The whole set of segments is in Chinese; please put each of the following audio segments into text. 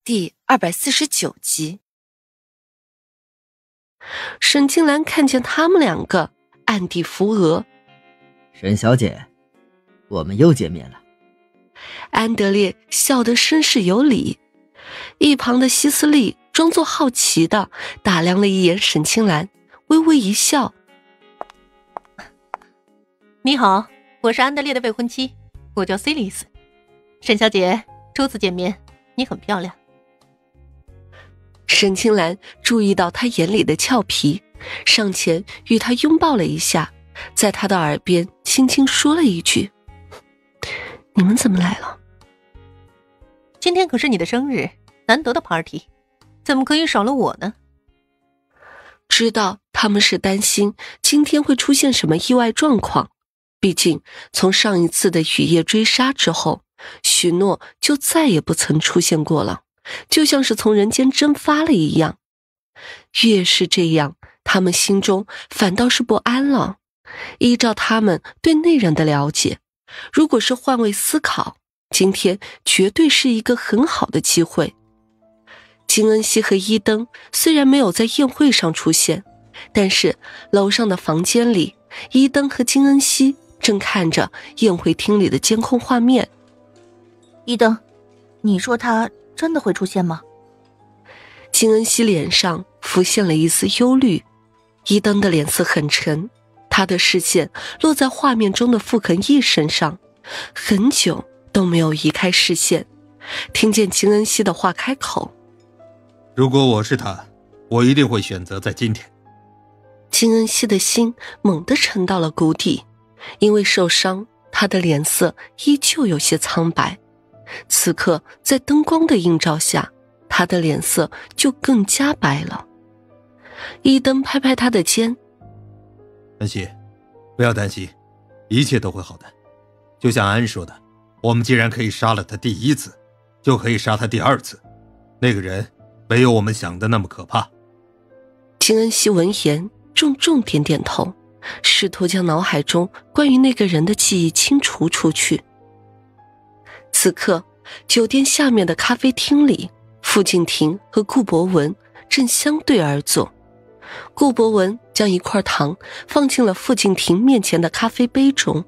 第249集。 沈清兰看见他们两个，暗地扶额。 沈小姐，我们又见面了。 安德烈笑得绅士有礼，一旁的希斯利装作好奇的打量了一眼沈清兰，微微一笑。 你好，我是安德烈的未婚妻，我叫 C 丽丝。沈小姐，初次见面，你很漂亮。 沈清兰注意到他眼里的俏皮，上前与他拥抱了一下，在他的耳边轻轻说了一句：你们怎么来了？ 今天可是你的生日，难得的 party， 怎么可以少了我呢？ 知道他们是担心今天会出现什么意外状况，毕竟从上一次的雨夜追杀之后，许诺就再也不曾出现过了，就像是从人间蒸发了一样。越是这样，他们心中反倒是不安了。依照他们对那人的了解，如果是换位思考，今天绝对是一个很好的机会。金恩熙和伊登虽然没有在宴会上出现，但是楼上的房间里，伊登和金恩熙正看着宴会厅里的监控画面。 伊登，你说他真的会出现吗？ 金恩熙脸上浮现了一丝忧虑，伊登的脸色很沉，他的视线落在画面中的傅肯义身上，很久都没有移开视线。听见金恩熙的话开口： 如果我是他，我一定会选择在今天。 金恩熙的心猛地沉到了谷底，因为受伤，他的脸色依旧有些苍白。此刻在灯光的映照下，他的脸色就更加白了。伊登拍拍他的肩： 恩熙，不要担心，一切都会好的。就像安说的，我们既然可以杀了他第一次，就可以杀他第二次。那个人没有我们想的那么可怕。 金恩熙闻言重重点点头，试图将脑海中关于那个人的记忆清除出去。此刻酒店下面的咖啡厅里，傅敬亭和顾博文正相对而坐。顾博文将一块糖放进了傅敬亭面前的咖啡杯中。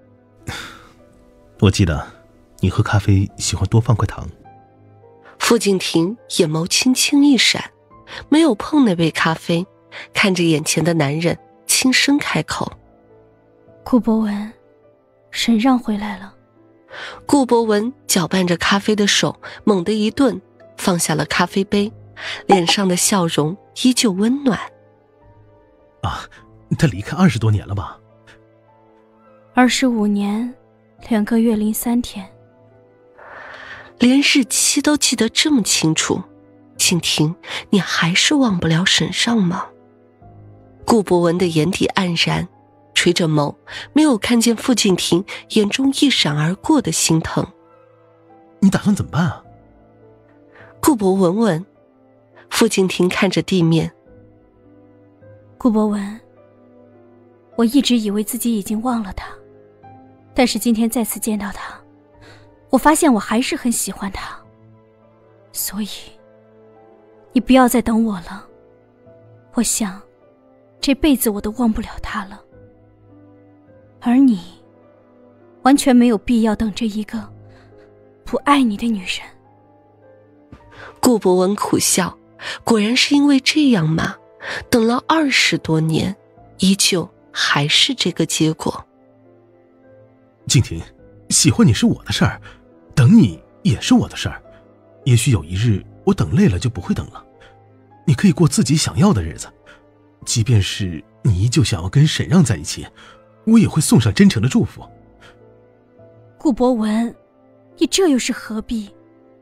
我记得你喝咖啡喜欢多放块糖。 傅敬亭眼眸轻轻一闪，没有碰那杯咖啡，看着眼前的男人轻声开口： 顾博文，沈让回来了。 顾博文搅拌着咖啡的手猛地一顿，放下了咖啡杯，脸上的笑容依旧温暖。 啊，他离开20多年了吧 ？25年2个月03天。 连日期都记得这么清楚，敬亭，你还是忘不了沈让吗？顾博文的眼底黯然，垂着眸，没有看见傅敬亭眼中一闪而过的心疼。 你打算怎么办啊？ 顾博文问。傅敬亭看着地面。 顾博文，我一直以为自己已经忘了他，但是今天再次见到他，我发现我还是很喜欢他，所以你不要再等我了。我想这辈子我都忘不了他了，而你完全没有必要等着一个不爱你的女人。 顾博文苦笑，果然是因为这样吗？等了20多年，依旧还是这个结果。 敬亭，喜欢你是我的事儿，等你也是我的事儿。也许有一日我等累了就不会等了，你可以过自己想要的日子。即便是你依旧想要跟沈让在一起，我也会送上真诚的祝福。 顾博文，你这又是何必？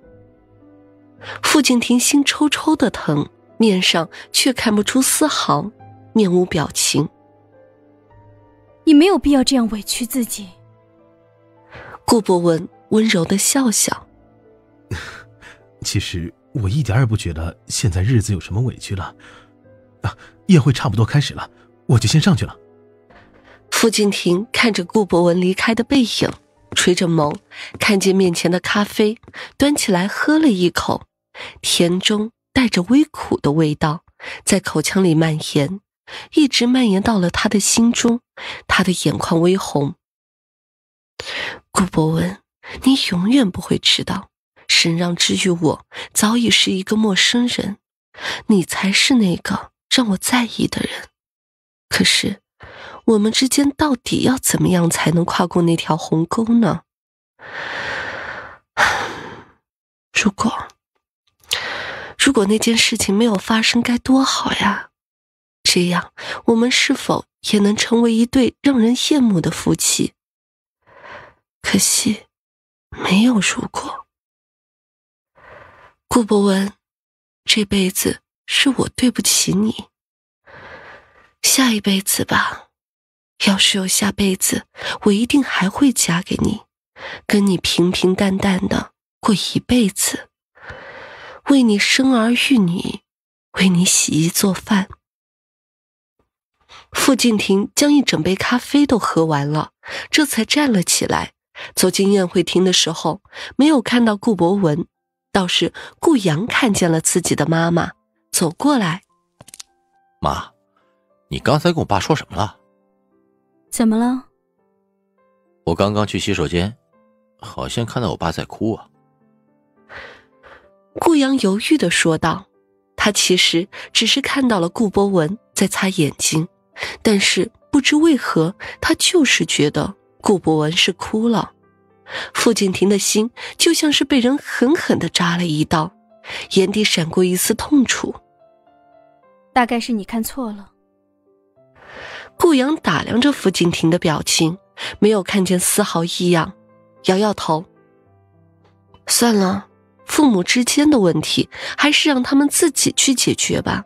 傅敬亭心抽抽的疼，面上却看不出丝毫，面无表情。 你没有必要这样委屈自己。 顾博文温柔的笑笑。 其实我一点也不觉得现在日子有什么委屈了。啊，宴会差不多开始了，我就先上去了。 傅敬亭看着顾博文离开的背影，垂着眸，看见面前的咖啡，端起来喝了一口， 甜中带着微苦的味道在口腔里蔓延，一直蔓延到了他的心中，他的眼眶微红。顾博文，你永远不会知道，沈让之于我早已是一个陌生人，你才是那个让我在意的人。可是我们之间到底要怎么样才能跨过那条鸿沟呢？如果那件事情没有发生该多好呀，这样我们是否也能成为一对让人羡慕的夫妻？可惜没有如果。顾博文，这辈子是我对不起你，下一辈子吧，要是有下辈子，我一定还会嫁给你，跟你平平淡淡的过一辈子，为你生儿育女，为你洗衣做饭。傅敬亭将一整杯咖啡都喝完了，这才站了起来。走进宴会厅的时候，没有看到顾博文，倒是顾阳看见了自己的妈妈，走过来。 妈，你刚才跟我爸说什么了？ 怎么了？ 我刚刚去洗手间，好像看到我爸在哭啊。 顾阳犹豫地说道，他其实只是看到了顾博文在擦眼睛，但是不知为何，他就是觉得顾博文是哭了。傅敬亭的心就像是被人狠狠地扎了一刀，眼底闪过一丝痛楚。 大概是你看错了。 顾阳打量着傅敬亭的表情，没有看见丝毫异样，摇摇头。算了，父母之间的问题还是让他们自己去解决吧。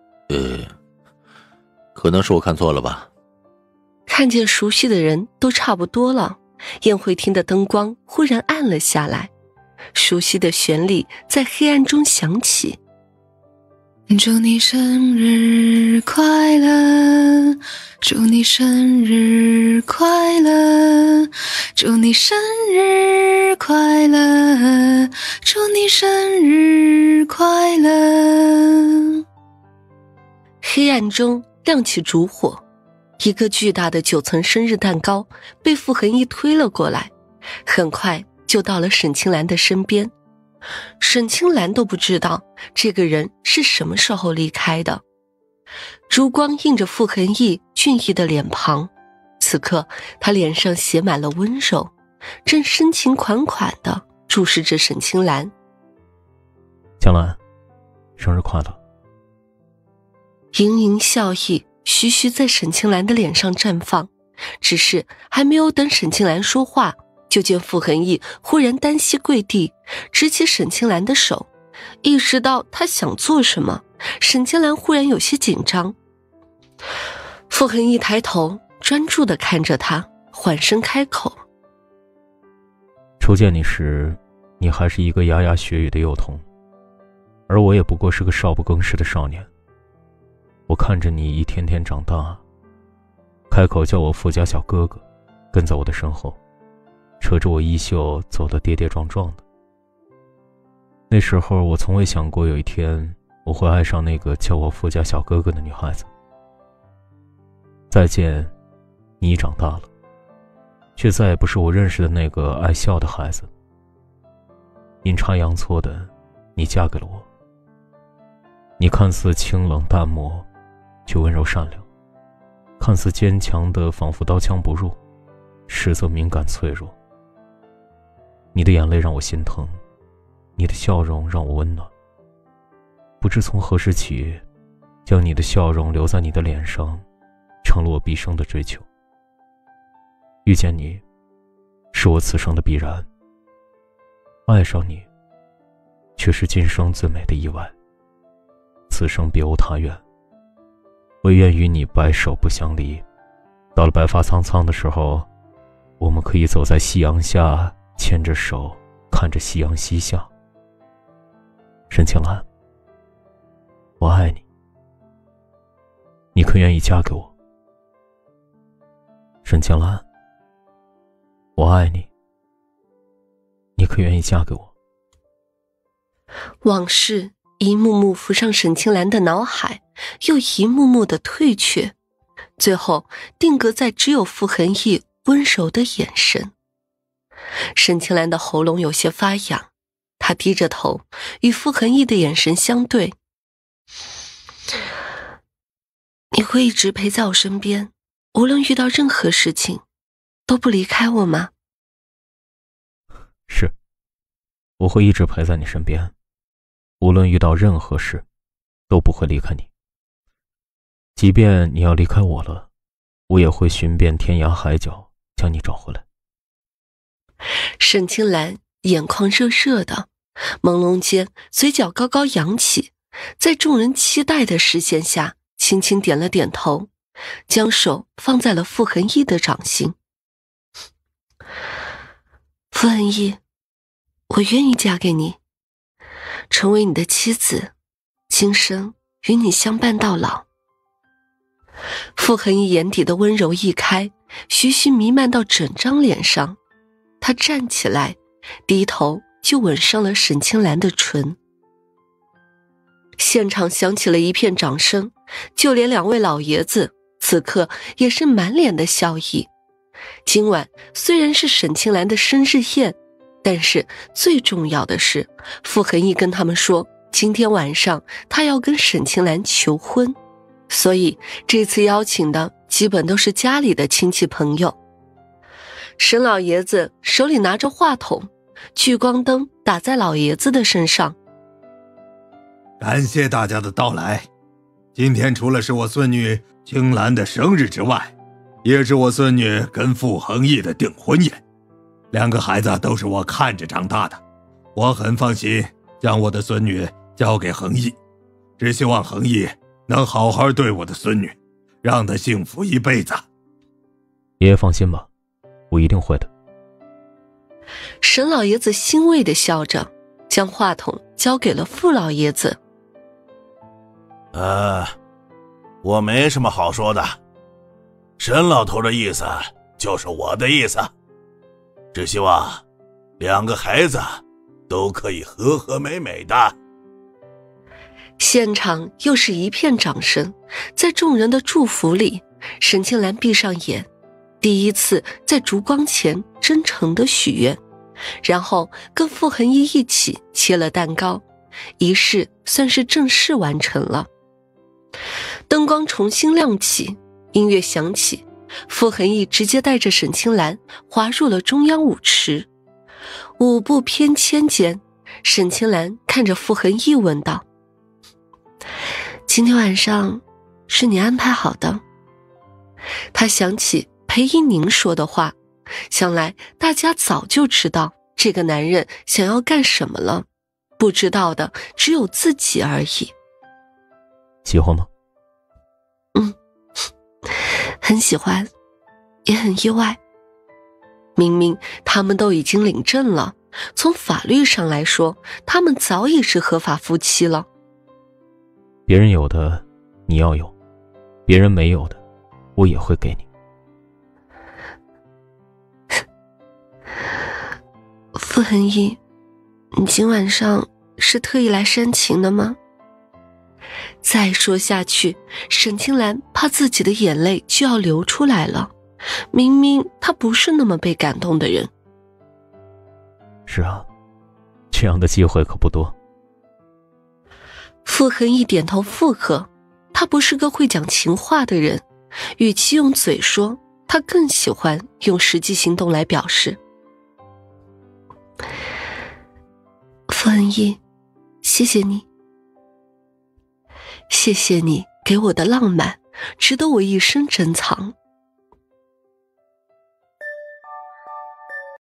可能是我看错了吧。 看见熟悉的人都差不多了，宴会厅的灯光忽然暗了下来，熟悉的旋律在黑暗中响起。 祝你生日快乐，祝你生日快乐，祝你生日快乐，祝你生日快乐。 黑暗中亮起烛火，一个巨大的9层生日蛋糕被傅恒毅推了过来，很快就到了沈清兰的身边。沈清兰都不知道这个人是什么时候离开的。烛光映着傅恒毅俊逸的脸庞，此刻他脸上写满了温柔，正深情款款地注视着沈清兰。 江兰，生日快乐。 盈盈笑意徐徐在沈清兰的脸上绽放，只是还没有等沈清兰说话，就见傅恒毅忽然单膝跪地，执起沈清兰的手。意识到他想做什么，沈清兰忽然有些紧张。傅恒毅抬头专注地看着他，缓声开口： 初见你时，你还是一个牙牙学语的幼童，而我也不过是个少不更事的少年。我看着你一天天长大，开口叫我傅家小哥哥，跟在我的身后，扯着我衣袖走得跌跌撞撞的。那时候我从未想过有一天我会爱上那个叫我傅家小哥哥的女孩子。再见，你已长大了，却再也不是我认识的那个爱笑的孩子。阴差阳错的，你嫁给了我。你看似清冷淡漠，却温柔善良；看似坚强的，仿佛刀枪不入，实则敏感脆弱。你的眼泪让我心疼，你的笑容让我温暖。不知从何时起，将你的笑容留在你的脸上，成了我毕生的追求。遇见你，是我此生的必然；爱上你，却是今生最美的意外。此生别无他愿，唯愿与你白首不相离。到了白发苍苍的时候，我们可以走在夕阳下，牵着手，看着夕阳西下。沈清兰，我爱你，你可愿意嫁给我？沈清兰，我爱你，你可愿意嫁给我？ 往事一幕幕浮上沈清兰的脑海，又一幕幕的退却，最后定格在只有傅恒毅温柔的眼神。沈清兰的喉咙有些发痒，她低着头与傅恒毅的眼神相对。你会一直陪在我身边，无论遇到任何事情都不离开我吗？ 是，我会一直陪在你身边，无论遇到任何事都不会离开你。即便你要离开我了，我也会寻遍天涯海角将你找回来。 沈清兰眼眶热热的，朦胧间嘴角高高扬起，在众人期待的视线下轻轻点了点头，将手放在了傅恒毅的掌心。傅恒毅，我愿意嫁给你，成为你的妻子，今生与你相伴到老。傅恒毅眼底的温柔一开，徐徐弥漫到整张脸上，他站起来，低头就吻上了沈清兰的唇。现场响起了一片掌声，就连两位老爷子此刻也是满脸的笑意。今晚虽然是沈清兰的生日宴，但是最重要的是，傅恒毅跟他们说，今天晚上他要跟沈清兰求婚，所以这次邀请的基本都是家里的亲戚朋友。沈老爷子手里拿着话筒，聚光灯打在老爷子的身上。 感谢大家的到来，今天除了是我孙女青兰的生日之外，也是我孙女跟傅恒毅的订婚宴。两个孩子都是我看着长大的，我很放心将我的孙女交给恒毅，只希望恒毅能好好对我的孙女，让她幸福一辈子。 爷爷放心吧，我一定会的。 沈老爷子欣慰地笑着，将话筒交给了傅老爷子。 我没什么好说的，沈老头的意思就是我的意思，只希望两个孩子都可以和和美美的。 现场又是一片掌声，在众人的祝福里，沈清兰闭上眼，第一次在烛光前真诚地许愿，然后跟傅恒毅一起切了蛋糕，仪式算是正式完成了。灯光重新亮起，音乐响起，傅恒毅直接带着沈清兰滑入了中央舞池。舞步翩跹间，沈清兰看着傅恒毅问道：今天晚上是你安排好的？他想起裴一宁说的话，想来大家早就知道这个男人想要干什么了，不知道的只有自己而已。 喜欢吗？ 很喜欢，也很意外。明明他们都已经领证了，从法律上来说，他们早已是合法夫妻了。 别人有的你要有，别人没有的我也会给你。 傅恒毅，你今晚上是特意来煽情的吗？再说下去，沈清兰怕自己的眼泪就要流出来了，明明她不是那么被感动的人。 是啊，这样的机会可不多。 傅恒毅点头附和，他不是个会讲情话的人，与其用嘴说，他更喜欢用实际行动来表示。傅恒毅，谢谢你。谢谢你给我的浪漫，值得我一生珍藏。